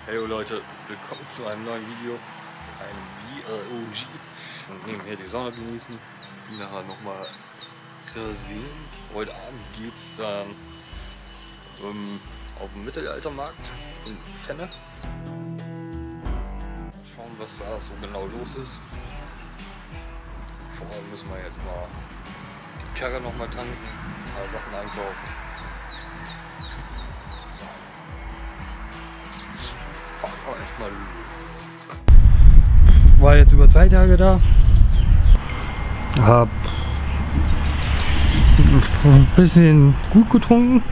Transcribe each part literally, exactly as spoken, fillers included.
Hallo Leute, willkommen zu einem neuen Video, einem V L O G. Und nebenher die Sonne genießen, die nachher nochmal rasieren. Heute Abend geht's dann ähm, auf den Mittelaltermarkt in Fenne. Schauen, was da so genau los ist. Vor allem müssen wir jetzt mal die Karre nochmal tanken, ein paar Sachen einkaufen. Erstmal los. War jetzt über zwei Tage da. Hab ein bisschen gut getrunken.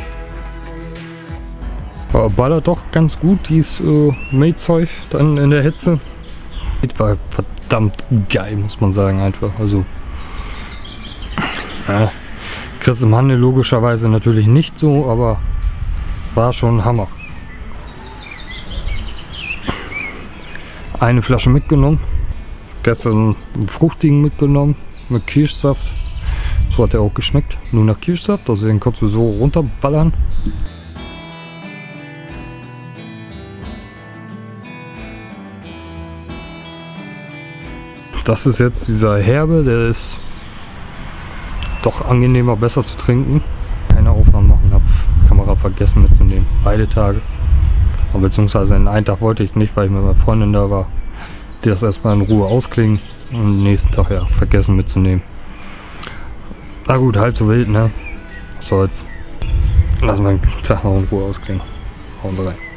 Aber ballert doch ganz gut, dieses äh, Made-Zeug dann in der Hitze. War verdammt geil, muss man sagen, einfach. Also äh, kriegst im Handel logischerweise natürlich nicht so, aber war schon Hammer. Eine Flasche mitgenommen, gestern einen fruchtigen mitgenommen mit Kirschsaft. So hat er auch geschmeckt, nur nach Kirschsaft, also den konntest du so runterballern. Das ist jetzt dieser herbe, der ist doch angenehmer, besser zu trinken. Keine Aufnahmen machen, habe Kamera vergessen mitzunehmen, beide Tage. Beziehungsweise den einen Tag wollte ich nicht, weil ich mit meiner Freundin da war. Die das erstmal in Ruhe ausklingen und am nächsten Tag ja vergessen mitzunehmen. Na gut, halb so wild, ne? Was soll's. Lassen wir den Tag noch in Ruhe ausklingen. Hauen Sie rein.